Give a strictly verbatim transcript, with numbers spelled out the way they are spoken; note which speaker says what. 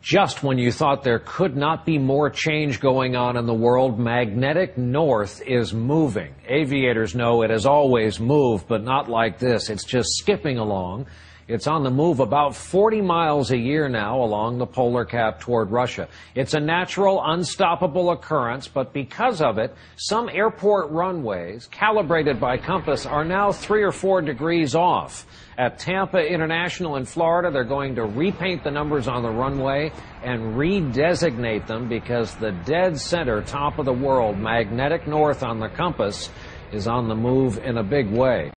Speaker 1: Just when you thought there could not be more change going on in the world, magnetic north is moving. Aviators know it has always moved, but not like this. It's just skipping along. It's on the move about forty miles a year now along the polar cap toward Russia. It's a natural, unstoppable occurrence, but because of it, some airport runways, calibrated by compass, are now three or four degrees off. At Tampa International in Florida, they're going to repaint the numbers on the runway and redesignate them because the dead center, top of the world, magnetic north on the compass, is on the move in a big way.